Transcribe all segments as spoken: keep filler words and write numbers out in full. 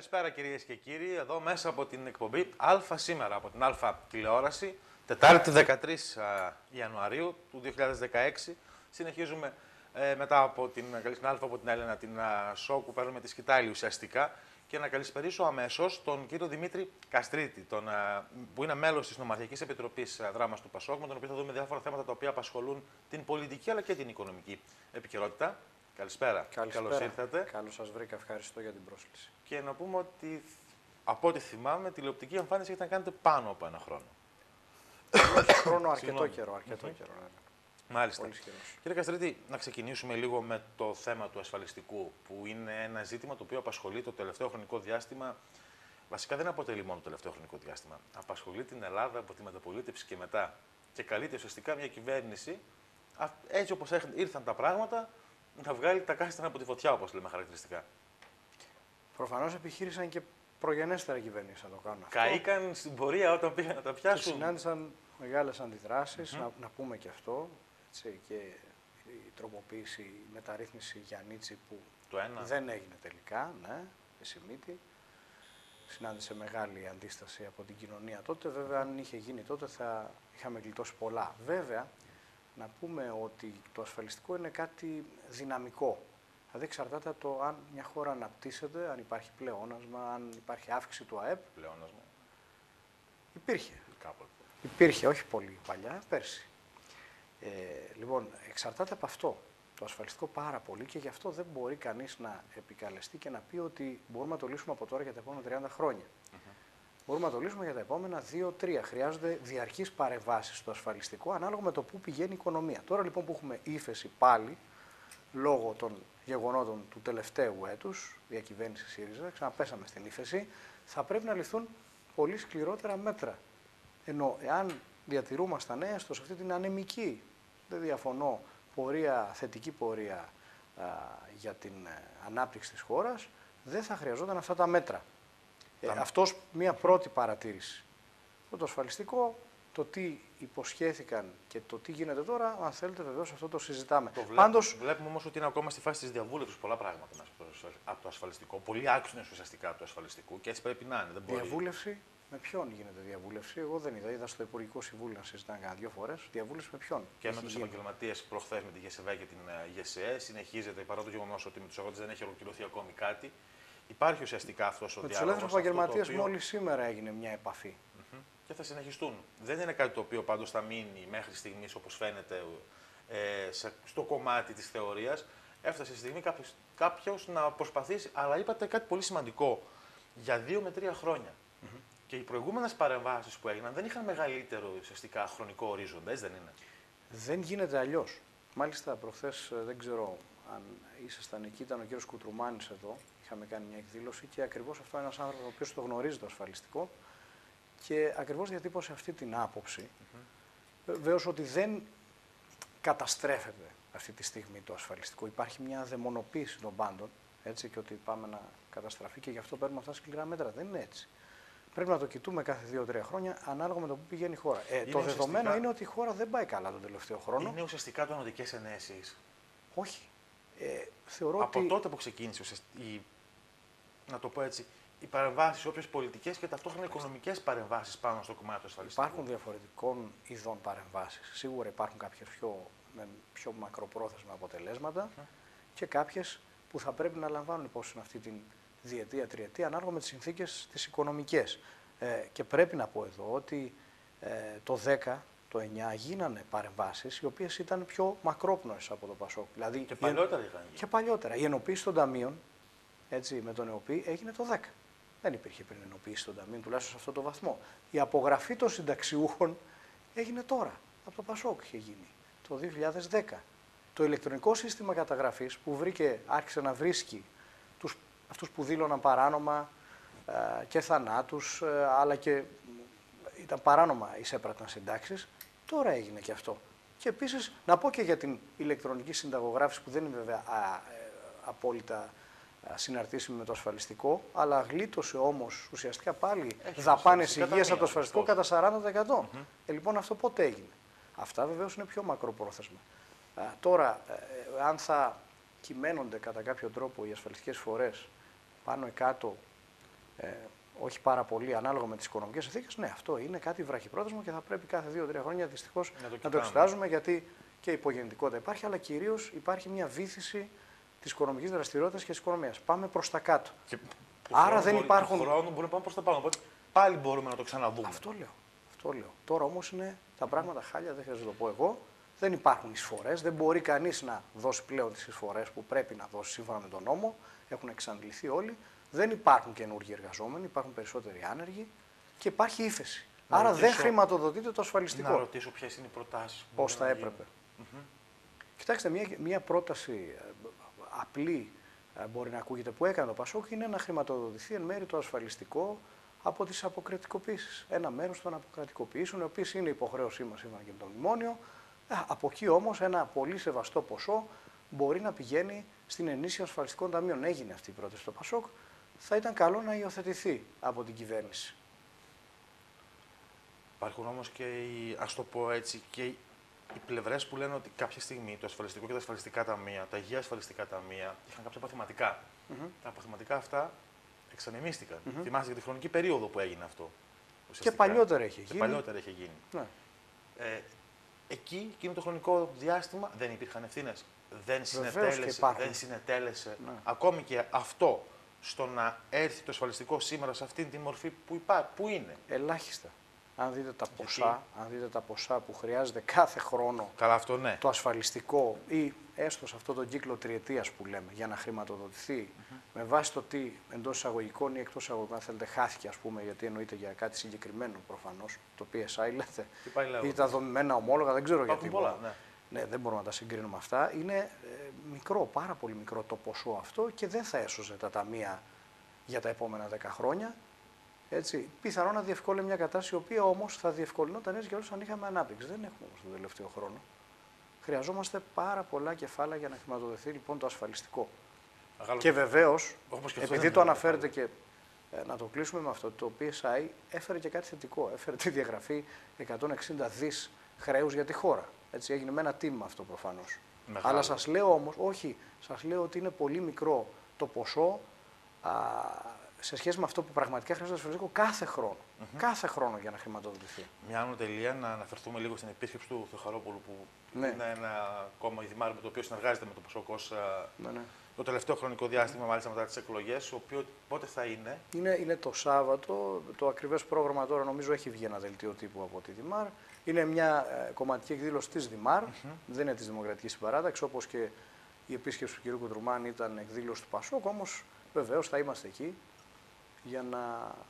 Καλησπέρα κυρίες και κύριοι, εδώ μέσα από την εκπομπή Α σήμερα, από την Α τηλεόραση, Τετάρτη δεκατρείς Ιανουαρίου του δύο χιλιάδες δεκαέξι. Συνεχίζουμε ε, μετά από την καλή Α από την Έλενα, την σοου που παίρνουμε τη σκητάλη ουσιαστικά, και να καλησπερίσω αμέσως τον κύριο Δημήτρη Καστρίτη, τον, α, που είναι μέλος της Νομαρχιακής Επιτροπής Δράμας του Πασόκ, με τον οποίο θα δούμε διάφορα θέματα τα οποία απασχολούν την πολιτική αλλά και την οικονομική επικαιρότητα. Καλησπέρα. Καλησπέρα. Καλώς ήρθατε. Καλώς σας βρήκα. Ευχαριστώ για την πρόσκληση. Και να πούμε ότι από ό,τι θυμάμαι, τηλεοπτική εμφάνιση έχετε να κάνετε πάνω από ένα χρόνο. Έχει χρόνο αρκετό καιρό. Αρκετό Mm-hmm. καιρό ναι. Μάλιστα. Πολύ καιρός. Κύριε Καστρίτη, να ξεκινήσουμε λίγο με το θέμα του ασφαλιστικού, που είναι ένα ζήτημα το οποίο απασχολεί το τελευταίο χρονικό διάστημα. Βασικά δεν αποτελεί μόνο το τελευταίο χρονικό διάστημα. Απασχολεί την Ελλάδα από τη μεταπολίτευση και μετά. Και καλείται ουσιαστικά μια κυβέρνηση, έτσι όπως ήρθαν τα πράγματα, να βγάλει τα κάστανα από τη φωτιά, όπως λέμε χαρακτηριστικά. Προφανώς επιχείρησαν και προγενέστερα κυβερνήσεις να το κάνουν αυτό. Καήκαν στην πορεία όταν πήγαν να τα πιάσουν. Και συνάντησαν μεγάλες αντιδράσεις, Mm-hmm. να, να πούμε και αυτό. Έτσι, και η τροποποίηση, η μεταρρύθμιση Γιαννίτση που το ένα. δεν έγινε τελικά, ναι, Εσημίτη. Συνάντησε μεγάλη αντίσταση από την κοινωνία τότε. Βέβαια, αν είχε γίνει τότε θα είχαμε γλιτώσει πολλά. Βέβαια, να πούμε ότι το ασφαλιστικό είναι κάτι δυναμικό. Δηλαδή εξαρτάται από το αν μια χώρα αναπτύσσεται, αν υπάρχει πλεόνασμα, αν υπάρχει αύξηση του ΑΕΠ. Πλεόνασμα. Υπήρχε. Κάποτε. Υπήρχε, όχι πολύ παλιά, πέρσι. Ε, λοιπόν, εξαρτάται από αυτό το ασφαλιστικό πάρα πολύ και γι' αυτό δεν μπορεί κανείς να επικαλεστεί και να πει ότι μπορούμε να το λύσουμε από τώρα για τα επόμενα τριάντα χρόνια. Mm-hmm. Μπορούμε να το λύσουμε για τα επόμενα δύο τρία. Χρειάζονται διαρκείς παρεμβάσεις στο ασφαλιστικό ανάλογα με το πού πηγαίνει η οικονομία. Τώρα λοιπόν που έχουμε ύφεση πάλι, λόγω των γεγονότων του τελευταίου έτους, διακυβέρνηση ΣΥΡΙΖΑ, ξαναπέσαμε στην ύφεση, θα πρέπει να ληφθούν πολύ σκληρότερα μέτρα. Ενώ εάν διατηρούμασταν έστω σε αυτή την ανεμική, δεν διαφωνώ, πορεία, θετική πορεία α, για την ε, ανάπτυξη της χώρας, δεν θα χρειαζόταν αυτά τα μέτρα. Ε, αυτός μία πρώτη παρατήρηση. Το ασφαλιστικό, το τι υποσχέθηκαν και το τι γίνεται τώρα, αν θέλετε βεβαίως αυτό το συζητάμε. Το βλέπουμε, Πάντως, βλέπουμε όμως ότι είναι ακόμα στη φάση της διαβούλευσης πολλά πράγματα μέσα από το ασφαλιστικό. Πολλοί άξονες ουσιαστικά του ασφαλιστικού και έτσι πρέπει να είναι. Δεν μπορεί. Διαβούλευση με ποιον γίνεται διαβούλευση? Εγώ δεν είδα. Είδα στο Υπουργικό Συμβούλιο να συζητάνε κανένα δύο φορές. Διαβούλευση με ποιον? Και με τους επαγγελματίες προχθές με τη ΓΕΣΕΒΕ και την ΓΕΣΕΕ συνεχίζεται, παρά το γεγονός ότι με τους αγρότες δεν έχει ολοκληρωθεί ακόμη κάτι. Υπάρχει ουσιαστικά αυτός ο με διάλογος. Με τους ελεύθερους επαγγελματίες οποίο... μόλις σήμερα έγινε μια επαφή. Mm-hmm. Και θα συνεχιστούν. Δεν είναι κάτι το οποίο πάντως θα μείνει μέχρι στιγμής όπως φαίνεται ε, σε, στο κομμάτι της θεωρίας. Έφτασε στη στιγμή κάποιος, κάποιος να προσπαθήσει, αλλά είπατε κάτι πολύ σημαντικό, για δύο με τρία χρόνια. Mm-hmm. Και οι προηγούμενες παρεμβάσεις που έγιναν δεν είχαν μεγαλύτερο ουσιαστικά χρονικό ορίζοντα, έτσι δεν είναι? Δεν γίνεται αλλιώς. Μάλιστα, προχθές δεν ξέρω αν ήσασταν εκεί, ήταν ο κύριος Κουτρουμάνης εδώ. Είχαμε κάνει μια εκδήλωση και ακριβώς αυτό είναι ένας άνθρωπος ο οποίος το γνωρίζει το ασφαλιστικό και ακριβώς διατύπωσε αυτή την άποψη. Mm-hmm. Βεβαίως ότι δεν καταστρέφεται αυτή τη στιγμή το ασφαλιστικό. Υπάρχει μια δαιμονοποίηση των πάντων, έτσι, και ότι πάμε να καταστραφεί και γι' αυτό παίρνουμε αυτά σκληρά μέτρα. Δεν είναι έτσι. Πρέπει να το κοιτούμε κάθε δύο τρία χρόνια ανάλογα με το που πηγαίνει η χώρα. Ε, το δεδομένο ουσιαστικά... είναι ότι η χώρα δεν πάει καλά τον τελευταίο χρόνο. Είναι ουσιαστικά τονωτικές ενέσεις? Όχι. Ε, θεωρώ Από ότι... τότε που ξεκίνησε η, να το πω έτσι, οι παρεμβάσεις, όποιες πολιτικές και ταυτόχρονα οικονομικές παρεμβάσεις πάνω στο κομμάτι του ασφαλιστικού. Υπάρχουν διαφορετικών ειδών παρεμβάσεις. Σίγουρα υπάρχουν κάποιες πιο, με πιο μακροπρόθεσμα αποτελέσματα mm. και κάποιες που θα πρέπει να λαμβάνουν υπόψη αυτή την διετία, τριετία, ανάλογα με τις συνθήκες τις οικονομικές. Ε, και πρέπει να πω εδώ ότι ε, το δέκα, το εννιά γίνανε παρεμβάσεις οι οποίες ήταν πιο μακρόπνοες από το Πασόκ. Δηλαδή, και παλιότερα είχαν γίνει. Και παλιότερα. Η ενοποίηση των ταμείων, έτσι, με τον ΕΟΠΗ έγινε το δέκα. Δεν υπήρχε πριν ενοποίηση των ταμείων, τουλάχιστον σε αυτό το βαθμό. Η απογραφή των συνταξιούχων έγινε τώρα. Από το Πασόκ είχε γίνει το δύο χιλιάδες δέκα. Το ηλεκτρονικό σύστημα καταγραφής που βρήκε, άρχισε να βρίσκει τους, αυτούς που δήλωναν παράνομα ε, και θανάτους, ε, αλλά και ήταν παράνομα εισέπρatan συντάξεις, τώρα έγινε και αυτό. Και επίσης να πω και για την ηλεκτρονική συνταγογράφηση που δεν είναι βέβαια α, ε, απόλυτα συναρτήσιμη με το ασφαλιστικό, αλλά γλίτωσε όμως ουσιαστικά πάλι δαπάνες υγείας από το ασφαλιστικό κατά σαράντα τοις εκατό. Mm-hmm. Ε, λοιπόν, αυτό πότε έγινε? Αυτά βεβαίως είναι πιο μακροπρόθεσμα. Α, τώρα, ε, αν θα κυμαίνονται κατά κάποιο τρόπο οι ασφαλιστικές φορές πάνω ή κάτω ε, όχι πάρα πολύ ανάλογα με τις οικονομικές συνθήκες, ναι, αυτό είναι κάτι βραχυπρόθεσμο και θα πρέπει κάθε δύο τρία χρόνια δυστυχώς να το, να το εξετάζουμε, γιατί και υπογεννητικότητα υπάρχει, αλλά κυρίως υπάρχει μια βύθιση της οικονομικής δραστηριότητας και της οικονομίας. Πάμε προς τα κάτω. Και άρα δεν μπορεί, υπάρχουν. Του χρόνου μπορεί να πάμε προς τα πάνω. Οπότε πάλι μπορούμε να το ξαναδούμε. Αυτό λέω. Αυτό λέω. Τώρα όμως είναι τα πράγματα χάλια, δεν χρειάζεται να το πω εγώ. Δεν υπάρχουν εισφορές. Δεν μπορεί κανείς να δώσει πλέον τις εισφορές που πρέπει να δώσει σύμφωνα με τον νόμο. Έχουν εξαντληθεί όλοι. Δεν υπάρχουν καινούργιοι εργαζόμενοι, υπάρχουν περισσότεροι άνεργοι και υπάρχει ύφεση. Να άρα ρωτήσω, δεν χρηματοδοτείται το ασφαλιστικό. Να ρωτήσω ποιες είναι οι προτάσεις. Πώς θα έπρεπε. Mm-hmm. Κοιτάξτε, μια, μια πρόταση απλή μπορεί να ακούγεται που έκανε το Πασόκ είναι να χρηματοδοτηθεί εν μέρει το ασφαλιστικό από τις αποκρατικοποίησεις. Ένα μέρος των αποκρατικοποιήσεων, οι οποίες είναι υποχρέωσή μας σύμφωνα και με το μνημόνιο. Από εκεί όμως ένα πολύ σεβαστό ποσό μπορεί να πηγαίνει στην ενίσχυση ασφαλιστικών ταμείων. Έγινε αυτή η πρόταση στο Πασόκ. Θα ήταν καλό να υιοθετηθεί από την κυβέρνηση. Υπάρχουν όμως και οι, ας το πω έτσι, και οι πλευρές που λένε ότι κάποια στιγμή το ασφαλιστικό και τα ασφαλιστικά ταμεία, τα υγεία ασφαλιστικά ταμεία, είχαν κάποια αποθεματικά. Mm-hmm. Τα αποθεματικά αυτά εξανεμίστηκαν. Mm-hmm. Θυμάστε για τη χρονική περίοδο που έγινε αυτό. Και παλιότερα είχε και γίνει. παλιότερα είχε γίνει. Ναι. Ε, εκεί, εκείνο το χρονικό διάστημα, δεν υπήρχαν ευθύνες. Δεν συνετέλεσε, δεν συνετέλεσε ναι. ακόμη και αυτό στο να έρθει το ασφαλιστικό σήμερα σε αυτήν τη μορφή που υπάρχει, που είναι. Ελάχιστα. Αν δείτε τα ποσά, αν δείτε τα ποσά που χρειάζεται κάθε χρόνο Καλά, αυτό, ναι. το ασφαλιστικό ή έστω σε αυτό τον κύκλο τριετίας που λέμε για να χρηματοδοτηθεί mm-hmm. με βάση το τι εντός εισαγωγικών ή εκτός εισαγωγικών, αν θέλετε, χάθηκε, ας πούμε, γιατί εννοείται για κάτι συγκεκριμένο προφανώς, το πι ες άι λέτε, ή τα δομημένα ομόλογα, δεν ξέρω γιατί. Πολλά, ναι. Ναι, δεν μπορούμε να τα συγκρίνουμε αυτά. Είναι ε, μικρό, πάρα πολύ μικρό το ποσό αυτό και δεν θα έσωζε τα ταμεία για τα επόμενα δέκα χρόνια. Έτσι, πιθανόν να διευκόλυνε μια κατάσταση, η οποία όμως θα διευκολυνόταν έτσι και όλους αν είχαμε ανάπτυξη. Δεν έχουμε όμως τον τελευταίο χρόνο. Χρειαζόμαστε πάρα πολλά κεφάλαια για να χρηματοδοτηθεί λοιπόν το ασφαλιστικό. Αγάλω. Και βεβαίως, επειδή το αναφέρετε και ε, να το κλείσουμε με αυτό, το πι ες άι έφερε και κάτι θετικό. Έφερε τη διαγραφή εκατόν εξήντα δις χρέους για τη χώρα. Έτσι, έγινε με ένα τίμημα αυτό προφανώς. Μεγάλο. Αλλά σας λέω όμως, όχι, σας λέω ότι είναι πολύ μικρό το ποσό α, σε σχέση με αυτό που πραγματικά χρειάζεται το ασφαλιστικό κάθε χρόνο. Mm-hmm. Κάθε χρόνο για να χρηματοδοτηθεί. Μια άνω τελεία, να αναφερθούμε λίγο στην επίσκεψη του Θεοχαρόπουλου, που ναι. είναι ένα κόμμα δημάρχου με το οποίο συνεργάζεται με το Πασόκ ναι, ναι. το τελευταίο χρονικό διάστημα, μάλιστα μετά τις εκλογές. Ο οποίο πότε θα είναι? είναι? Είναι το Σάββατο. Το ακριβές πρόγραμμα τώρα νομίζω έχει βγει ένα δελτίο τύπου από τη Δημάρ. Είναι μια ε, κομματική εκδήλωση της Δημάρ, mm-hmm. δεν είναι της Δημοκρατικής Συμπαράταξης, όπως και η επίσκεψη του κ. Κουντρουμάν ήταν εκδήλωση του Πασόκ. Όμως βεβαίως θα είμαστε εκεί για να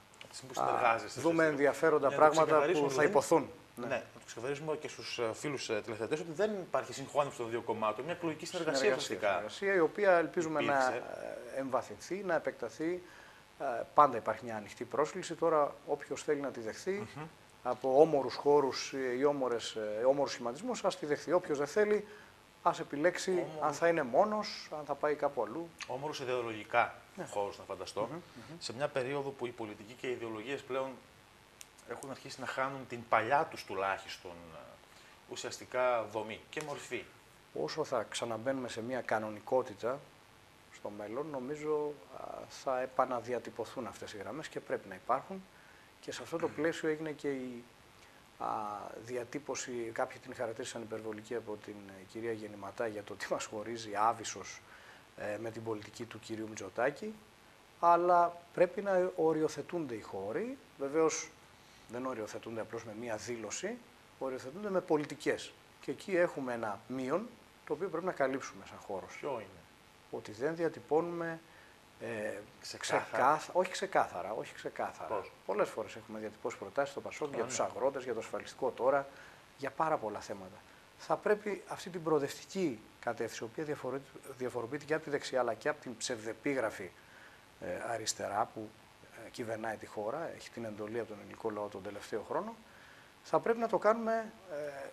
α, δούμε ενδιαφέροντα ναι, πράγματα που θα δηλαδή, υποθούν. Ναι, ναι, να το ξεκαθαρίσουμε και στους φίλους τηλεθεατές ότι δεν υπάρχει συγχώνευση των δύο κομμάτων, μια εκλογική συνεργασία, συνεργασία ουσιαστικά. Συνεργασία η οποία ελπίζουμε υπήρξε. να εμβαθυνθεί, να επεκταθεί. Πάντα υπάρχει μια ανοιχτή πρόσκληση. Τώρα όποιος θέλει να τη δεχθεί mm-hmm. από όμορους χώρους ή όμορες, όμορους σχηματισμούς, ας τη δεχθεί. Όποιος δεν θέλει, ας επιλέξει Όμορους. αν θα είναι μόνος, αν θα πάει κάπου αλλού. Όμορους ιδεολογικά ναι. χώρους, να φανταστώ. Mm-hmm, mm-hmm. Σε μια περίοδο που οι πολιτικοί και οι ιδεολογίες πλέον έχουν αρχίσει να χάνουν την παλιά τους τουλάχιστον ουσιαστικά δομή και μορφή. Όσο θα ξαναμπαίνουμε σε μια κανονικότητα στο μέλλον, νομίζω θα επαναδιατυπωθούν αυτές οι γραμμές και πρέπει να υπάρχουν. Και σε αυτό το πλαίσιο έγινε και η α, διατύπωση, κάποιοι την χαρακτήρισαν υπερβολική από την ε, κυρία Γεννηματά για το τι μας χωρίζει άβυσσος ε, με την πολιτική του κυρίου Μητσοτάκη, αλλά πρέπει να οριοθετούνται οι χώροι. Βεβαίως δεν οριοθετούνται απλώς με μία δήλωση, οριοθετούνται με πολιτικές. Και εκεί έχουμε ένα μείον, το οποίο πρέπει να καλύψουμε σαν χώρος. Ποιο είναι? Ότι δεν διατυπώνουμε Ε, ξεκάθαρα. Ξεκάθα, όχι ξεκάθαρα, όχι ξεκάθαρα. Πώς? Πολλές φορές έχουμε διατυπώσει προτάσεις στο Πασόκ για τους αγρότες, για το ασφαλιστικό τώρα, για πάρα πολλά θέματα. Θα πρέπει αυτή την προοδευτική κατεύθυνση, η οποία διαφοροποιείται και από τη δεξιά αλλά και από την ψευδεπίγραφη ε, αριστερά που ε, κυβερνάει τη χώρα, έχει την εντολή από τον ελληνικό λαό τον τελευταίο χρόνο, θα πρέπει να το κάνουμε ε,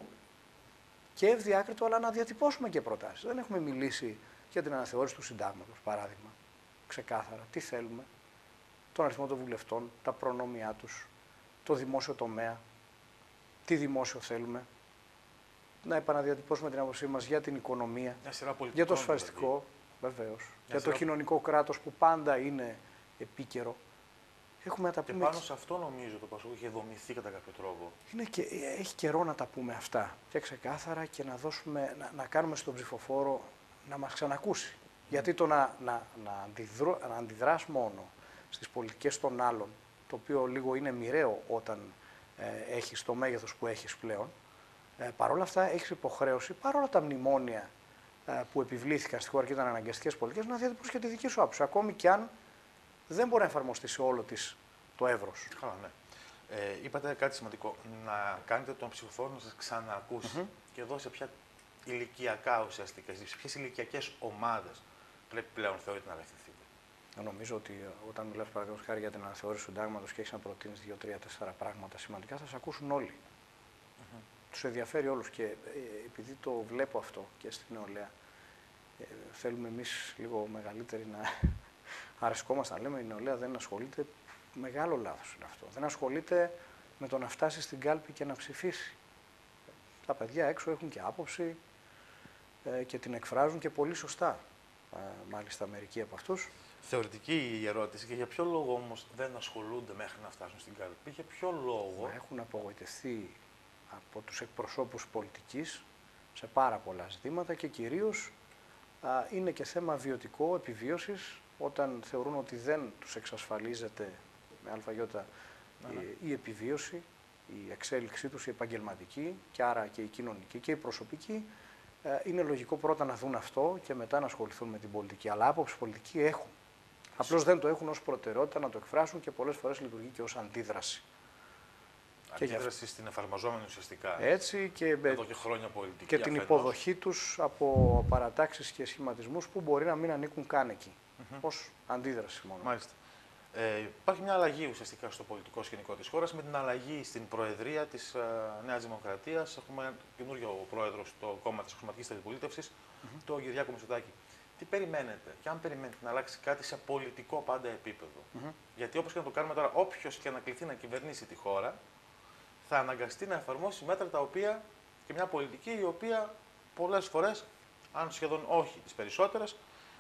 και ευδιάκριτο, αλλά να διατυπώσουμε και προτάσεις. Δεν έχουμε μιλήσει για την αναθεώρηση του συντάγματος, παράδειγμα. Ξεκάθαρα τι θέλουμε, τον αριθμό των βουλευτών, τα προνόμια τους, το δημόσιο τομέα, τι δημόσιο θέλουμε, να επαναδιατυπώσουμε την άποψή μας για την οικονομία, για το ασφαλιστικό, δηλαδή. Βεβαίως, για το κοινωνικό κράτος που πάντα είναι επίκαιρο. Έχουμε να τα Και πούμε. πάνω σε αυτό νομίζω το Πασόκ είχε δομηθεί κατά κάποιο τρόπο. Είναι και, έχει καιρό να τα πούμε αυτά και ξεκάθαρα και να, δώσουμε, να, να κάνουμε στον ψηφοφόρο να μας ξανακούσει. Mm. Γιατί το να, να, να, αντιδρώ, να αντιδράς μόνο στις πολιτικές των άλλων, το οποίο λίγο είναι μοιραίο όταν ε, έχεις το μέγεθος που έχεις πλέον, ε, παρόλα αυτά έχεις υποχρέωση, παρόλα τα μνημόνια ε, που επιβλήθηκαν στη χώρα και ήταν αναγκαστικές πολιτικές, να διατυπώσεις και τη δική σου άποψη, ακόμη και αν δεν μπορεί να εφαρμοστεί σε όλο της το εύρος. Καλά, ναι. Ε, είπατε κάτι σημαντικό. Να κάνετε τον ψηφοφόρο να σας ξανακούσει. Mm-hmm. Και εδώ σε ποια ηλικιακά ουσιαστικά, σε ποιες ηλικιακές ομάδες πρέπει πλέον θεωρείτε να απευθυνθείτε. Νομίζω ότι όταν μιλάς παραδείγματος χάρη για την αναθεώρηση του συντάγματος και έχεις να προτείνεις δύο, τρία, τέσσερα πράγματα σημαντικά, θα σε ακούσουν όλοι. Mm-hmm. Τους ενδιαφέρει όλους και ε, επειδή το βλέπω αυτό και στην νεολαία, ε, θέλουμε εμείς λίγο μεγαλύτεροι να αρεσκόμαστε να λέμε η νεολαία δεν ασχολείται. Μεγάλο λάθος είναι αυτό. Δεν ασχολείται με το να φτάσει στην κάλπη και να ψηφίσει. Τα παιδιά έξω έχουν και άποψη ε, και την εκφράζουν και πολύ σωστά. Ε, μάλιστα μερικοί από αυτούς. Θεωρητική η ερώτηση και για ποιο λόγο όμως δεν ασχολούνται μέχρι να φτάσουν στην κάλπη. Για ποιο λόγο. Να έχουν απογοητευτεί από τους εκπροσώπους πολιτικής σε πάρα πολλά ζητήματα και κυρίως α, είναι και θέμα βιωτικό, επιβίωσης, όταν θεωρούν ότι δεν τους εξασφαλίζεται με αλφαγιώτα ναι, ναι. η επιβίωση, η εξέλιξή τους, η επαγγελματική και άρα και η κοινωνική και η προσωπική, είναι λογικό πρώτα να δουν αυτό και μετά να ασχοληθούν με την πολιτική. Αλλά άποψη πολιτική έχουν. Απλώς δεν το έχουν ως προτεραιότητα να το εκφράσουν και πολλές φορές λειτουργεί και ως αντίδραση. Αντίδραση στην εφαρμοζόμενη ουσιαστικά. Έτσι και, εδώ και, χρόνια πολιτική και την υποδοχή τους από παρατάξεις και σχηματισμούς που μπορεί να μην ανήκουν καν εκεί. Mm-hmm. Ως αντίδραση μόνο. Μάλιστα. Ε, υπάρχει μια αλλαγή ουσιαστικά στο πολιτικό σκηνικό της χώρας με την αλλαγή στην Προεδρία της uh, Νέας Δημοκρατίας. Έχουμε καινούριο πρόεδρο στο κόμμα της Αξιωματικής Αντιπολίτευσης, mm-hmm. τον Κυριάκο Μητσοτάκη. Τι περιμένετε και αν περιμένετε να αλλάξει κάτι σε πολιτικό πάντα επίπεδο. Mm-hmm. Γιατί όπως και να το κάνουμε τώρα, όποιος και να κληθεί να κυβερνήσει τη χώρα, θα αναγκαστεί να εφαρμόσει μέτρα τα οποία και μια πολιτική η οποία πολλές φορές, αν σχεδόν όχι τις περισσότερες,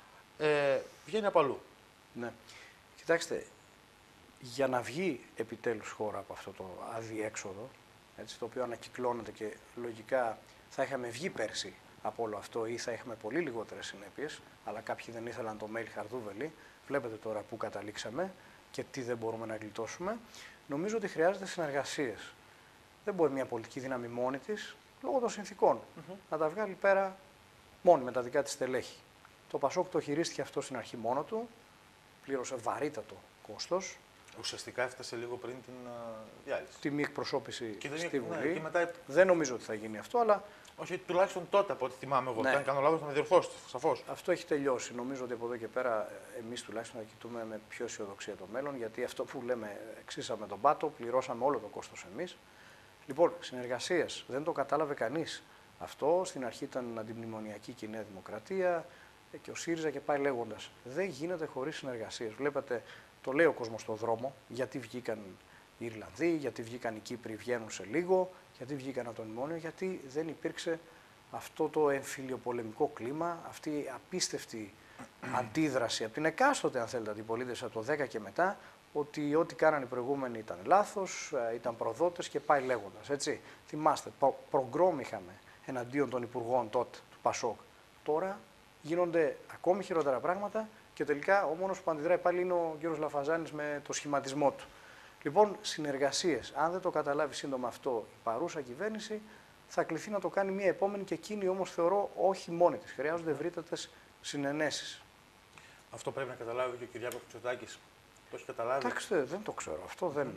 ε, βγαίνει από αλλού. Ναι. Κοιτάξτε, για να βγει επιτέλους χώρα από αυτό το αδιέξοδο, έτσι, το οποίο ανακυκλώνεται και λογικά θα είχαμε βγει πέρσι από όλο αυτό ή θα είχαμε πολύ λιγότερες συνέπειες, αλλά κάποιοι δεν ήθελαν το mail χαρδούβελη, βλέπετε τώρα που καταλήξαμε και τι δεν μπορούμε να γλιτώσουμε, νομίζω ότι χρειάζεται συνεργασίες. Δεν μπορεί μια πολιτική δύναμη μόνη της, λόγω των συνθήκων, mm-hmm. να τα βγάλει πέρα μόνη με τα δικά της στελέχη. Το Πασόκ το χειρίστηκε αυτό στην αρχή μόνο του, πλήρωσε βαρύτατο κόστος. Ουσιαστικά έφτασε λίγο πριν την uh, διάλυση. Τη μη εκπροσώπηση και δεν, στη Βουλή. Ναι, και μετά... Δεν νομίζω ότι θα γίνει αυτό, αλλά. Όχι, τουλάχιστον τότε από ό,τι θυμάμαι εγώ. Ναι. Αν κάνω λάθος, θα με διορθώσετε, σαφώς. Αυτό έχει τελειώσει. Νομίζω ότι από εδώ και πέρα εμείς τουλάχιστον θα κοιτούμε με πιο αισιοδοξία το μέλλον, γιατί αυτό που λέμε, εξήσαμε τον πάτο, πληρώσαμε όλο το κόστος εμείς. Λοιπόν, συνεργασίες. Δεν το κατάλαβε κανείς. Αυτό στην αρχή ήταν αντιμνημονιακή και η Νέα Δημοκρατία και ο ΣΥΡΙΖΑ και πάει λέγοντας. Δεν γίνεται χωρίς συνεργασίες. Βλέπετε, το λέει ο κόσμος στον δρόμο, γιατί βγήκαν οι Ιρλανδοί, γιατί βγήκαν οι Κύπροι, βγαίνουν σε λίγο, γιατί βγήκαν από το μνημόνιο, γιατί δεν υπήρξε αυτό το εμφυλιοπολεμικό κλίμα, αυτή η απίστευτη αντίδραση από την εκάστοτε, αν θέλετε, αντιπολίτευση από το δέκα και μετά, ότι ό,τι κάνανε οι προηγούμενοι ήταν λάθος, ήταν προδότες και πάει λέγοντας. Έτσι. Θυμάστε, προγκρόμ είχαμε εναντίον των υπουργών τότε του Πασόκ. Τώρα γίνονται ακόμη χειρότερα πράγματα και τελικά ο μόνος που αντιδράει πάλι είναι ο κ. Λαφαζάνης με το σχηματισμό του. Λοιπόν, συνεργασίες. Αν δεν το καταλάβει σύντομα αυτό η παρούσα κυβέρνηση, θα κληθεί να το κάνει μια επόμενη και εκείνη όμως θεωρώ όχι μόνη της. Χρειάζονται ευρύτατες συνενέσεις. Αυτό πρέπει να καταλάβει και ο Κυριάκος Μητσοτάκης. Το έχει καταλάβει. Κοιτάξτε, δεν το ξέρω. Αυτό δεν,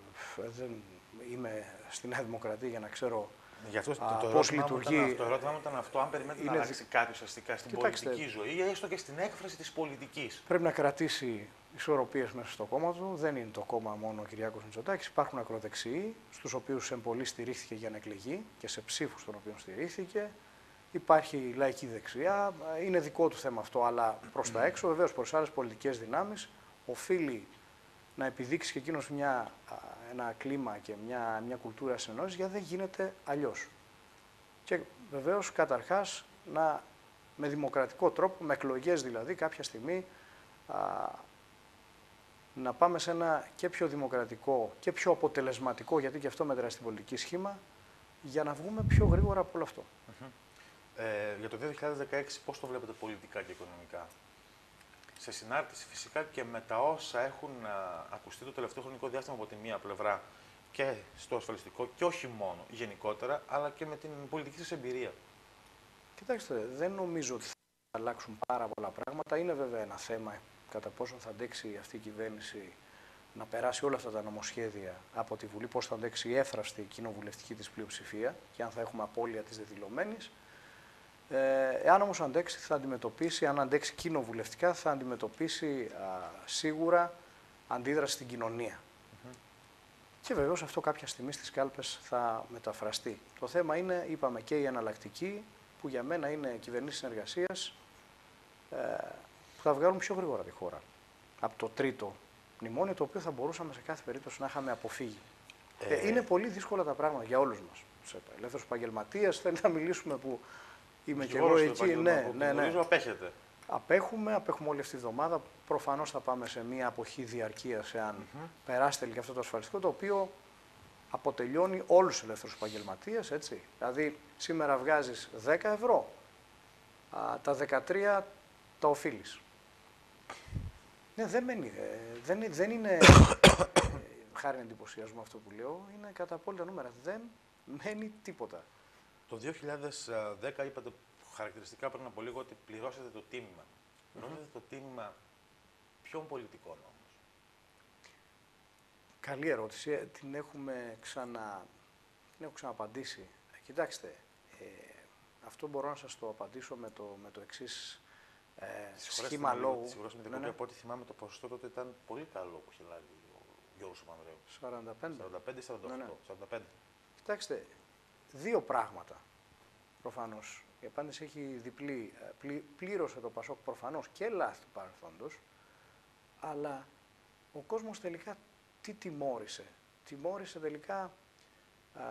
δεν είμαι στη Νέα Δημοκρατία για να ξέρω Γι' αυτό α, το, το πώς λειτουργεί. Ήταν, το ερώτημα μου ήταν αυτό, αν περιμένετε είναι... να αλλάξει κάτι ουσιαστικά στην Κοιτάξτε, πολιτική ζωή ή έστω και στην έκφραση της πολιτικής. Πρέπει να κρατήσει ισορροπίες μέσα στο κόμμα του. Δεν είναι το κόμμα μόνο ο Κυριάκος Μητσοτάκης. Υπάρχουν ακροδεξιοί, στους οποίους εμπολή στηρίχθηκε για να εκλεγεί και σε ψήφους των οποίων στηρίχθηκε. Υπάρχει λαϊκή δεξιά. Είναι δικό του θέμα αυτό, αλλά προς τα έξω, βεβαίως προς άλλες πολιτικές δυνάμεις, οφείλει να επιδείξει και εκείνος μια, ένα κλίμα και μια, μια κουλτούρα συνεννόησης, γιατί δεν γίνεται αλλιώς. Και βεβαίως καταρχάς να, με δημοκρατικό τρόπο, με εκλογές δηλαδή, κάποια στιγμή α, να πάμε σε ένα και πιο δημοκρατικό και πιο αποτελεσματικό, γιατί και αυτό μετράει στην πολιτική σχήμα, για να βγούμε πιο γρήγορα από όλο αυτό. Mm-hmm. Ε, για το δύο χιλιάδες δεκαέξι πώς το βλέπετε πολιτικά και οικονομικά? Σε συνάρτηση φυσικά και με τα όσα έχουν α, ακουστεί το τελευταίο χρονικό διάστημα από τη μία πλευρά και στο ασφαλιστικό και όχι μόνο γενικότερα, αλλά και με την πολιτική σας εμπειρία. Κοιτάξτε, δεν νομίζω ότι θα αλλάξουν πάρα πολλά πράγματα. Είναι βέβαια ένα θέμα κατά πόσο θα αντέξει αυτή η κυβέρνηση να περάσει όλα αυτά τα νομοσχέδια από τη Βουλή, πώς θα αντέξει η εύθραυστη κοινοβουλευτική της πλειοψηφία και αν θα έχουμε απώλεια της δεδηλωμένης. Ε, εάν όμως αντέξει, θα αντιμετωπίσει, αν αντέξει κοινοβουλευτικά, θα αντιμετωπίσει α, σίγουρα αντίδραση στην κοινωνία. Mm-hmm. Και βεβαίως αυτό κάποια στιγμή στις κάλπες θα μεταφραστεί. Το θέμα είναι, είπαμε, και η εναλλακτική, που για μένα είναι κυβερνήσεις συνεργασίας, ε, που θα βγάλουν πιο γρήγορα τη χώρα από το τρίτο μνημόνιο, το οποίο θα μπορούσαμε σε κάθε περίπτωση να είχαμε αποφύγει. Ε... Ε, είναι πολύ δύσκολα τα πράγματα για όλους μας. Σε ελεύθερους επαγγελματίες, θέλει να μιλήσουμε που είμαι και εγώ εκεί. Ναι, ναι, ναι. Απέχετε. Απέχουμε, απέχουμε όλη αυτή τη βδομάδα. Προφανώς θα πάμε σε μια αποχή διαρκείας, εάν mm-hmm. περάσει τελικά αυτό το ασφαλιστικό, το οποίο αποτελειώνει όλους τους ελεύθερους επαγγελματίες, έτσι. Δηλαδή, σήμερα βγάζεις δέκα ευρώ, α, τα δεκατρία τα οφείλεις. Ναι, δεν, μένει, δεν, δεν είναι χάρη εντυπωσιασμό αυτό που λέω, είναι κατά απόλυτα νούμερα. Δεν μένει τίποτα. Το δύο χιλιάδες δέκα είπατε χαρακτηριστικά πριν από λίγο ότι πληρώσατε το τίμημα. Mm-hmm. Πληρώσατε το τίμημα ποιων πολιτικών όμως? Καλή ερώτηση. Την έχουμε, ξανα... την έχω ξαναπαντήσει. Κοιτάξτε, ε, αυτό μπορώ να σας το απαντήσω με το, με το εξής ε, σχήμα λόγου. Συγχωρέστε με, από ό,τι θυμάμαι το ποσοστό τότε ήταν πολύ καλό που είχε λάβει ο Γιώργος Παπανδρέου. σαράντα πέντε. σαράντα πέντε σαράντα οκτώ. Ναι, ναι. σαράντα πέντε. Κοιτάξτε, δύο πράγματα προφανώς. Η απάντηση έχει διπλή. Πλή, πλήρωσε το Πασόκ προφανώς και λάθη του παρελθόντος, αλλά ο κόσμος τελικά τι τιμώρησε? Τιμώρησε τελικά α,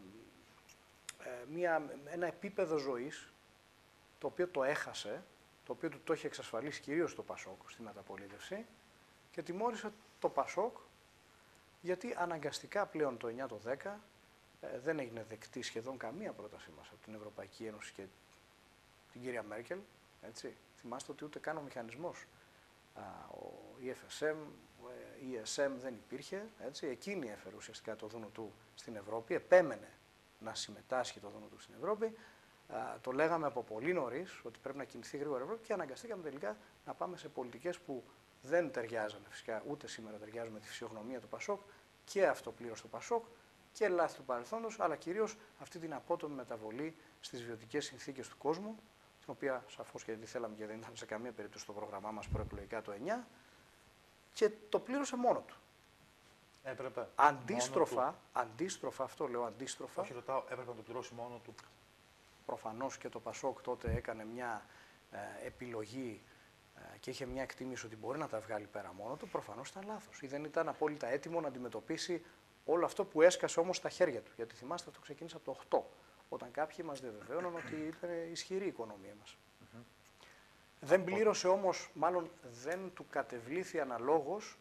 ε, μια, ένα επίπεδο ζωής το οποίο το έχασε, το οποίο του το έχει εξασφαλίσει κυρίως το Πασόκ στη μεταπολίτευση, και τιμώρησε το Πασόκ γιατί αναγκαστικά πλέον το εννιά το δέκα ε, δεν έγινε δεκτή σχεδόν καμία πρότασή μας από την Ευρωπαϊκή Ένωση και την κυρία Μέρκελ. Έτσι. Θυμάστε ότι ούτε καν ο μηχανισμός, α, ο ι εφ ες εμ, ο ι ες εμ δεν υπήρχε. Έτσι. Εκείνη έφερε ουσιαστικά το δούνο του στην Ευρώπη, επέμενε να συμμετάσχει το δούνο του στην Ευρώπη. Α, το λέγαμε από πολύ νωρίς ότι πρέπει να κινηθεί γρήγορα η Ευρώπη και αναγκαστήκαμε τελικά να πάμε σε πολιτικές που δεν ταιριάζανε φυσικά, ούτε σήμερα ταιριάζουν με τη φυσιογνωμία του Πασόκ, και αυτό πλήρως το Πασόκ και λάθη του παρελθόντος, αλλά κυρίως αυτή την απότομη μεταβολή στις βιωτικές συνθήκες του κόσμου, την οποία σαφώς και δεν θέλαμε και δεν ήταν σε καμία περίπτωση στο πρόγραμμά μας προεκλογικά το εννιά, και το πλήρωσε μόνο του. Έπρεπε. Αντίστροφα, μόνο του. αντίστροφα, αυτό λέω αντίστροφα. Όχι, ρωτάω, έπρεπε να το πληρώσει μόνο του. Προφανώς και το Πασόκ τότε έκανε μια ε, επιλογή ε, και είχε μια εκτίμηση ότι μπορεί να τα βγάλει πέρα μόνο του. Προφανώς ήταν λάθος ή δεν ήταν απόλυτα έτοιμο να αντιμετωπίσει όλο αυτό που έσκασε όμως στα χέρια του. Γιατί θυμάστε, αυτό ξεκίνησε από το οκτώ, όταν κάποιοι μας διαβεβαίωναν ότι ήταν ισχυρή η οικονομία μας. Mm-hmm. Δεν πλήρωσε όμως, μάλλον δεν του κατεβλήθη αναλόγως,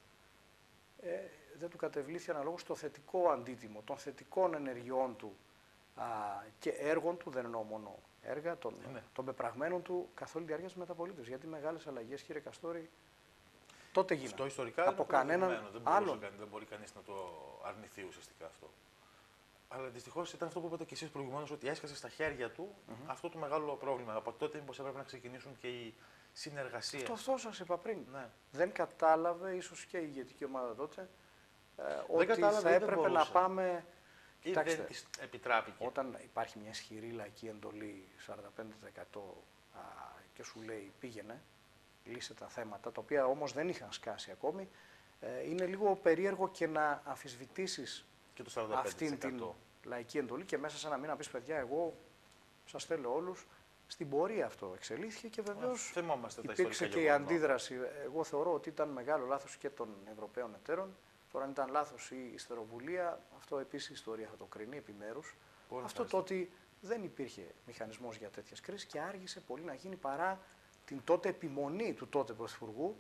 ε, δεν του κατεβλήθη αναλόγως το θετικό αντίτιμο των θετικών ενεργειών του α, και έργων του, δεν εννοώ μόνο έργα, των, ναι. των πεπραγμένων του καθ' όλη τη διάρκεια της μεταπολίτευσης. Γιατί μεγάλες αλλαγές, κύριε Καστόρη, τότε γίνανε. Αυτό ιστορικά από κανέναν δεν, άλλον. Δεν μπορεί κανείς να το αρνηθεί ουσιαστικά αυτό. Αλλά δυστυχώς ήταν αυτό που είπατε και εσείς προηγουμένως, ότι έσκασε στα χέρια του mm-hmm. αυτό το μεγάλο πρόβλημα. Από τότε μήπως έπρεπε να ξεκινήσουν και οι συνεργασίες. Αυτό, αυτό σας είπα πριν. Ναι. Δεν κατάλαβε, ίσως και η ηγετική ομάδα τότε, ε, ότι κατάλαβε, θα έπρεπε να πάμε. Ή κοιτάξτε, δεν της επιτράπηκε. Όταν υπάρχει μια ισχυρή λαϊκή εντολή σαράντα πέντε τοις εκατό α, και σου λέει πήγαινε, λύσε τα θέματα, τα οποία όμως δεν είχαν σκάσει ακόμη, ε, είναι λίγο περίεργο και να αμφισβητήσεις αυτήν την λαϊκή εντολή και μέσα σε ένα μήνα πεις, παιδιά, εγώ σας θέλω όλους. Στην πορεία αυτό εξελίχθηκε και βεβαίως υπήρξε και η αντίδραση. Εγώ θεωρώ ότι ήταν μεγάλο λάθος και των Ευρωπαίων εταίρων. Τώρα, αν ήταν λάθος η ιστεροβουλία, αυτό επίσης η ιστορία θα το κρίνει επιμέρους. Αυτό το ότι δεν υπήρχε μηχανισμός για τέτοιες κρίσεις και άργησε πολύ να γίνει παρά την τότε επιμονή του τότε Πρωθυπουργού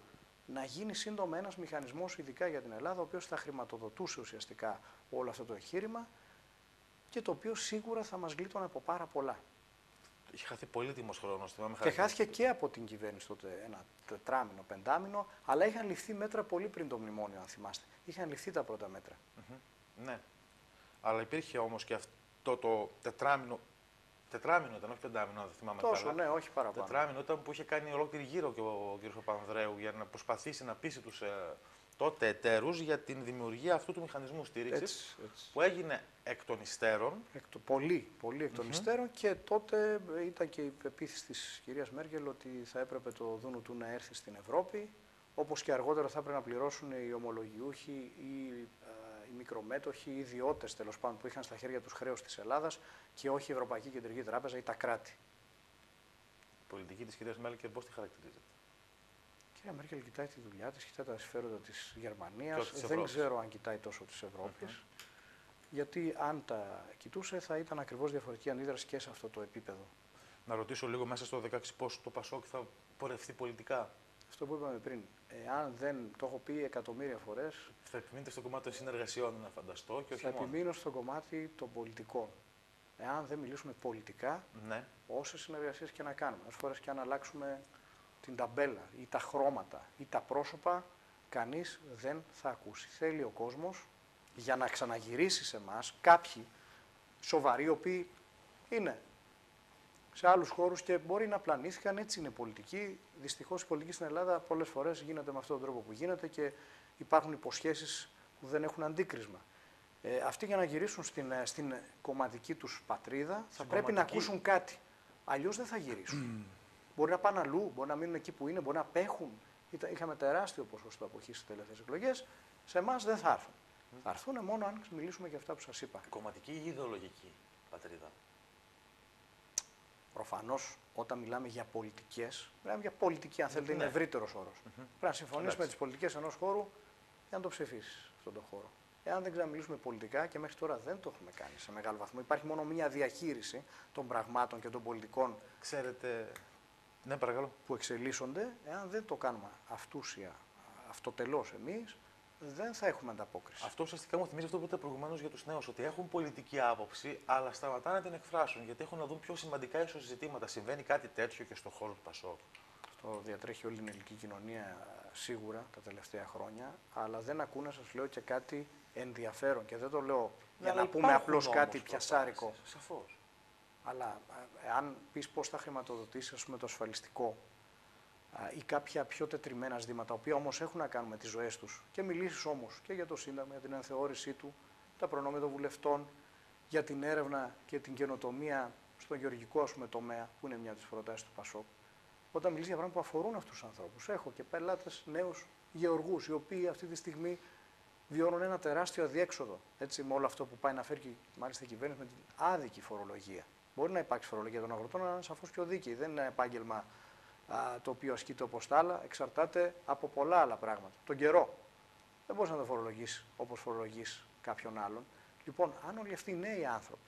να γίνει σύντομα ένας μηχανισμός ειδικά για την Ελλάδα, ο οποίος θα χρηματοδοτούσε ουσιαστικά όλο αυτό το εγχείρημα και το οποίο σίγουρα θα μας γλίτωνε από πάρα πολλά. Είχε χαθεί πολύτιμος χρόνος. Και χάθηκε και από την κυβέρνηση τότε ένα τετράμινο, πεντάμινο, αλλά είχαν ληφθεί μέτρα πολύ πριν το μνημόνιο, αν θυμάστε. Είχαν ληφθεί τα πρώτα μέτρα. Mm-hmm. Ναι. Αλλά υπήρχε όμως και αυτό το τετράμινο. Τετράμινο ήταν, όχι πεντάμινο, αν δεν θυμάμαι Τόσο, καλά. ναι, όχι παραπάνω. Τετράμινο ήταν που είχε κάνει ολόκληρη γύρω και ο κ. Παπανδρέου για να προσπαθήσει να πείσει τους ε, τότε εταίρους για την δημιουργία αυτού του μηχανισμού στήριξης που έγινε εκ των υστέρων. Εκ το, πολύ, πολύ εκ των mm-hmm. υστέρων και τότε ήταν και η πεποίθηση της κυρίας Μέρκελ ότι θα έπρεπε το δούνου του να έρθει στην Ευρώπη, όπως και αργότερα θα έπρεπε να πληρώσουν οι ομολογιούχοι ή οι μικρομέτοχοι, οι ιδιώτες τέλος πάντων που είχαν στα χέρια τους χρέος της Ελλάδας και όχι η Ευρωπαϊκή Κεντρική Τράπεζα ή τα κράτη. Η πολιτική της κυρίας Μέρκελ πώς τη χαρακτηρίζεται? Η κυρία Μέρκελ κοιτάει τη δουλειά της, κοιτάει τα συμφέροντα της Γερμανίας. Δεν ξέρω αν κοιτάει τόσο της Ευρώπης. Mm-hmm. Γιατί αν τα κοιτούσε θα ήταν ακριβώς διαφορετική αντίδραση και σε αυτό το επίπεδο. Να ρωτήσω λίγο μέσα στο δεκαέξι πώς το Πασόκ θα πορευτεί πολιτικά. Αυτό που είπαμε πριν. Εάν δεν το έχω πει εκατομμύρια φορές. Θα επιμείνετε στο κομμάτι των συνεργασιών, να φανταστώ. Και όχι θα μόνο. επιμείνω στο κομμάτι των πολιτικών. Εάν δεν μιλήσουμε πολιτικά, ναι. όσες συνεργασίες και να κάνουμε, όσες φορές και αν αλλάξουμε την ταμπέλα ή τα χρώματα ή τα πρόσωπα, κανείς δεν θα ακούσει. Θέλει ο κόσμος για να ξαναγυρίσει σε εμάς κάποιοι σοβαροί, οι οποίοι είναι σε άλλους χώρους και μπορεί να πλανήθηκαν, έτσι είναι η πολιτική. Δυστυχώς η πολιτική στην Ελλάδα πολλές φορές γίνεται με αυτόν τον τρόπο που γίνεται και υπάρχουν υποσχέσεις που δεν έχουν αντίκρισμα. Ε, αυτοί για να γυρίσουν στην, στην κομματική τους πατρίδα θα στην πρέπει κομματική... να ακούσουν κάτι. Αλλιώς δεν θα γυρίσουν. Μπορεί να πάνε αλλού, μπορεί να μείνουν εκεί που είναι, μπορεί να απέχουν. Είχαμε τεράστιο ποσοστό αποχής στις τελευταίες εκλογές. Σε εμάς δεν θα έρθουν. Mm. Θα έρθουν μόνο αν μιλήσουμε για αυτά που σας είπα. Κομματική ή ιδεολογική πατρίδα? Προφανώς, όταν μιλάμε για πολιτικές, μιλάμε για πολιτική, αν θέλετε, ναι. είναι ευρύτερος όρος. Mm-hmm. Πρέπει να συμφωνήσουμε με τις πολιτικές ενός χώρου για να το ψηφίσεις αυτόν τον χώρο. Εάν δεν ξαναμιλήσουμε πολιτικά, και μέχρι τώρα δεν το έχουμε κάνει σε μεγάλο βαθμό, υπάρχει μόνο μία διαχείριση των πραγμάτων και των πολιτικών. Ξέρετε. Ναι, παρακαλώ. Που εξελίσσονται, εάν δεν το κάνουμε αυτούσια, αυτοτελώς εμείς, δεν θα έχουμε ανταπόκριση. Αυτό ουσιαστικά μου θυμίζει αυτό που είπατε προηγουμένως για τους νέους, ότι έχουν πολιτική άποψη, αλλά σταματάνε να την εκφράσουν, γιατί έχουν να δουν πιο σημαντικά ίσως ζητήματα. Συμβαίνει κάτι τέτοιο και στον χώρο του Πασόκ? Αυτό διατρέχει όλη την ελληνική κοινωνία σίγουρα τα τελευταία χρόνια, αλλά δεν ακούνε, σας λέω, και κάτι ενδιαφέρον. Και δεν το λέω για αλλά να πούμε απλώς κάτι πιασάρικο. Σαφώς. Αλλά αν πεις πώς θα χρηματοδοτήσεις, ας πούμε, το ασφαλιστικό ή κάποια πιο τετριμμένα ζητήματα, τα οποία όμως έχουν να κάνουν με τις ζωές τους, και μιλήσεις όμως και για το Σύνταγμα, για την ενθεώρησή του, τα προνόμια των βουλευτών, για την έρευνα και την καινοτομία στον γεωργικό, ας πούμε, τομέα, που είναι μια από τις προτάσεις του Πασόκ, όταν μιλήσεις για πράγματα που αφορούν αυτούς τους ανθρώπους. Έχω και πελάτες νέους γεωργούς, οι οποίοι αυτή τη στιγμή βιώνουν ένα τεράστιο αδιέξοδο, έτσι, με όλο αυτό που πάει να φέρει και μάλιστα η κυβέρνηση με την άδικη φορολογία. Μπορεί να υπάρξει φορολογία των αγροτών, αλλά είναι σαφώς πιο δίκαιη. Δεν είναι ένα επάγγελμα α, το οποίο ασκείται όπως τα άλλα, εξαρτάται από πολλά άλλα πράγματα. Τον καιρό. Δεν μπορείς να το φορολογείς όπως φορολογείς κάποιον άλλον. Λοιπόν, αν όλοι αυτοί οι νέοι άνθρωποι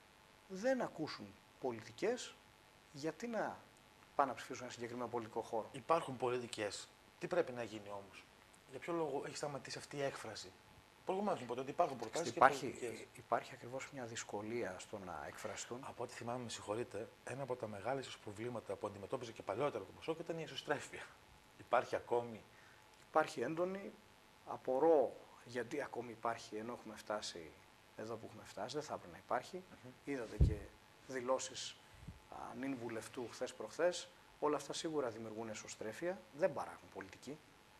δεν ακούσουν πολιτικές, γιατί να πάνε να ψηφίσουν ένα συγκεκριμένο πολιτικό χώρο? Υπάρχουν πολιτικές. Τι πρέπει να γίνει όμως? Για ποιο λόγο έχει σταματήσει αυτή η έκφραση? Προηγουμένως είπατε ότι υπάρχουν προτάσεις και πολιτικές. Υπάρχει ακριβώς μια δυσκολία στο να εκφραστούν. Από ό,τι θυμάμαι, με συγχωρείτε, ένα από τα μεγάλα ίσως προβλήματα που αντιμετώπιζε και παλιότερα το Πασόκ ήταν η εσωστρέφεια. Υπάρχει ακόμη? Υπάρχει έντονη. Απορώ γιατί ακόμη υπάρχει, ενώ έχουμε φτάσει εδώ που έχουμε φτάσει. Δεν θα έπρεπε να υπάρχει. Mm-hmm. Είδατε και δηλώσεις νυν βουλευτού χθες προχθές. Όλα αυτά σίγουρα δημιουργούν εσωστρέφεια. Δεν παράγουν πολιτική.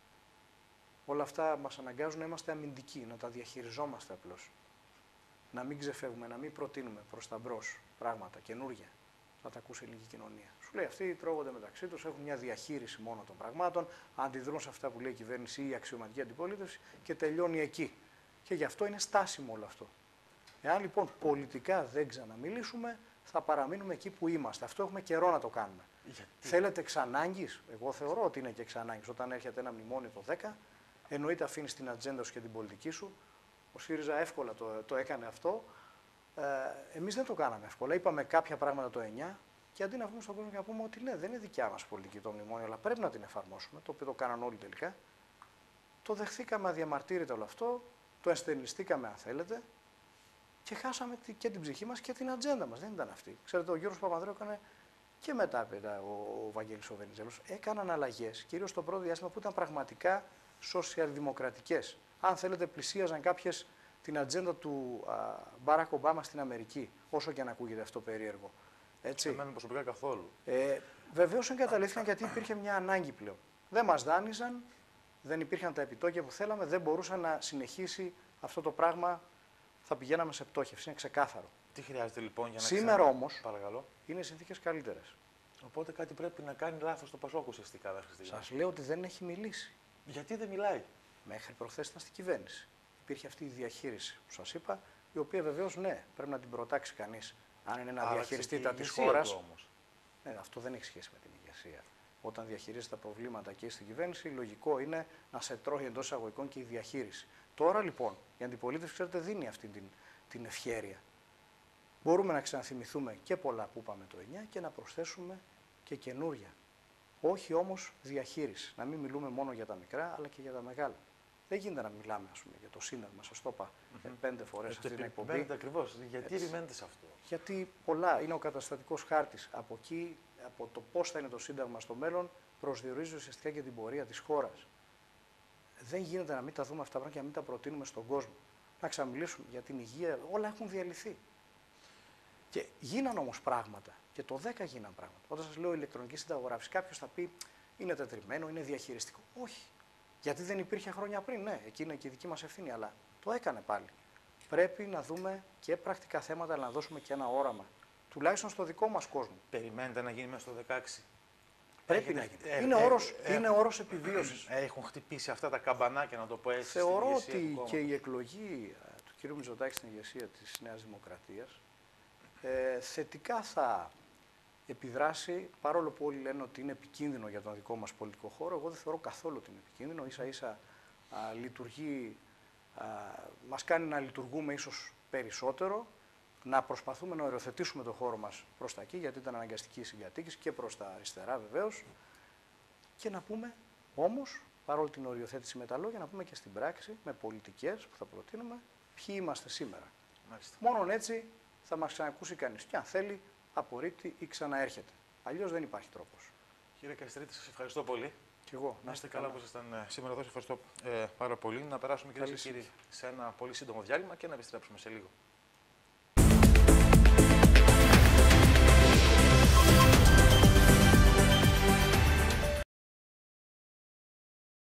Όλα αυτά μας αναγκάζουν να είμαστε αμυντικοί, να τα διαχειριζόμαστε απλώς. Να μην ξεφεύγουμε, να μην προτείνουμε προς τα μπρος πράγματα καινούργια. Θα τα ακούσει η ελληνική κοινωνία. Σου λέει αυτοί τρώγονται μεταξύ τους, έχουν μια διαχείριση μόνο των πραγμάτων, αντιδρούν σε αυτά που λέει η κυβέρνηση ή η αξιωματική αντιπολίτευση και τελειώνει εκεί. Και γι' αυτό είναι στάσιμο όλο αυτό. Εάν λοιπόν πολιτικά δεν ξαναμιλήσουμε, θα παραμείνουμε εκεί που είμαστε. Αυτό έχουμε καιρό να το κάνουμε. Γιατί? Θέλετε εξ ανάγκης? Εγώ θεωρώ ότι είναι και εξ ανάγκης. Όταν έρχεται ένα μνημόνιο το δέκα, εννοείται αφήνεις την ατζέντα σου και την πολιτική σου. Ο ΣΥΡΙΖΑ εύκολα το, το έκανε αυτό. Ε, εμείς δεν το κάναμε εύκολα. Είπαμε κάποια πράγματα το εννιά, Και αντί να βγούμε στον κόσμο και να πούμε ότι ναι, δεν είναι δικιά μας πολιτική το μνημόνιο, αλλά πρέπει να την εφαρμόσουμε, το οποίο το κάναν όλοι τελικά, το δεχθήκαμε αδιαμαρτύρητα όλο αυτό, το ενστερνιστήκαμε αν θέλετε και χάσαμε και την ψυχή μας και την ατζέντα μας. Δεν ήταν αυτή. Ξέρετε, ο Γιώργος Παπανδρέου έκανε και μετά, μετά ο, ο Βαγγέλης ο Βενιζέλος, έκαναν αλλαγές, κυρίως στο πρώτο διάστημα που ήταν πραγματικά σοσιαλδημοκρατικές. Αν θέλετε, πλησίαζαν κάποιες την ατζέντα του Μπάρακ Ομπάμα στην Αμερική, όσο και αν ακούγεται αυτό περίεργο. Έτσι. Εμένα προσωπικά καθόλου. Ε, Βεβαίως εγκαταλείφθηκαν γιατί υπήρχε μια ανάγκη πλέον. Δεν μας δάνειζαν, δεν υπήρχαν τα επιτόκια που θέλαμε, δεν μπορούσαν να συνεχίσει αυτό το πράγμα. Θα πηγαίναμε σε πτώχευση. Είναι ξεκάθαρο. Τι χρειάζεται λοιπόν για να Σήμερα ξανα... όμως Παρακαλώ. είναι οι συνθήκες καλύτερες. Οπότε κάτι πρέπει να κάνει λάθος το Πασόκ ουσιαστικά. Σας λέω ότι δεν έχει μιλήσει. Γιατί δεν μιλάει. Μέχρι προχθές ήταν στην κυβέρνηση. Υπήρχε αυτή η διαχείριση που σας είπα, η οποία βεβαίως ναι, πρέπει να την προτάξει κανείς. Αν είναι να διαχειριστεί τα της χώρας. Ναι, αυτό δεν έχει σχέση με την ηγεσία. Όταν διαχειρίζεται τα προβλήματα και στην κυβέρνηση, λογικό είναι να σε τρώει εντός εισαγωγικών και η διαχείριση. Τώρα λοιπόν η αντιπολίτευση, ξέρετε, δίνει αυτή την, την ευχέρεια. Μπορούμε να ξαναθυμηθούμε και πολλά που είπαμε το εννιά και να προσθέσουμε και καινούρια. Όχι όμως διαχείριση. Να μην μιλούμε μόνο για τα μικρά, αλλά και για τα μεγάλα. Δεν γίνεται να μιλάμε, ας πούμε, για το Σύνταγμα. Σας το είπα mm-hmm. πέντε φορές αυτή την εκπομπή. Περιμένετε ακριβώς. Γιατί επιμένετε σε αυτό. Γιατί πολλά είναι ο καταστατικός χάρτης. Από εκεί, από το πώς θα είναι το Σύνταγμα στο μέλλον, προσδιορίζει ουσιαστικά και την πορεία της χώρας. Δεν γίνεται να μην τα δούμε αυτά πράγματα και να μην τα προτείνουμε στον κόσμο. Να ξαναμιλήσουμε για την υγεία. Όλα έχουν διαλυθεί. Και γίναν όμως πράγματα. Και το δέκα γίναν πράγματα. Όταν σας λέω ηλεκτρονική συνταγογράφηση, κάποιος θα πει είναι τετριμένο, είναι διαχειριστικό. Όχι. Γιατί δεν υπήρχε χρόνια πριν. Ναι, εκεί είναι και η δική μας ευθύνη, αλλά το έκανε πάλι. Πρέπει να δούμε και πρακτικά θέματα, αλλά να δώσουμε και ένα όραμα. Τουλάχιστον στο δικό μας κόσμο. Περιμένετε να γίνει μέσα στο δεκαέξι. Πρέπει να γίνει. Ε, είναι, ε, όρος, ε, είναι όρος επιβίωσης. Έχουν χτυπήσει αυτά τα καμπανάκια, να το πω έτσι. Θεωρώ ότι και η εκλογή του κ. Μητσοτάκη στην ηγεσία της Νέας Δημοκρατίας ε, θετικά θα επιδράσει, παρόλο που όλοι λένε ότι είναι επικίνδυνο για τον δικό μας πολιτικό χώρο. Εγώ δεν θεωρώ καθόλου ότι είναι επικίνδυνο. Ίσα ίσα α, λειτουργεί, α, μας κάνει να λειτουργούμε ίσως περισσότερο, να προσπαθούμε να οριοθετήσουμε τον χώρο μας προς τα εκεί, γιατί ήταν αναγκαστική η συγκατοίκηση και προς τα αριστερά βεβαίως, και να πούμε όμως, παρόλη την οριοθέτηση με τα λόγια, να πούμε και στην πράξη, με πολιτικές που θα προτείνουμε, ποιοι είμαστε σήμερα. Μάλιστα. Μόνον έτσι θα μας ξανακούσει κανείς και αν θέλει απορρίπτει ή ξαναέρχεται. Αλλιώς δεν υπάρχει τρόπος. Κύριε Καστρίτη, σας ευχαριστώ πολύ. Και εγώ. Να είστε καλά που ήσασταν σήμερα εδώ. Σας ευχαριστώ ε, πάρα πολύ. Να περάσουμε, κυρίες και κύριοι, σε ένα πολύ σύντομο διάλειμμα και να επιστρέψουμε σε λίγο.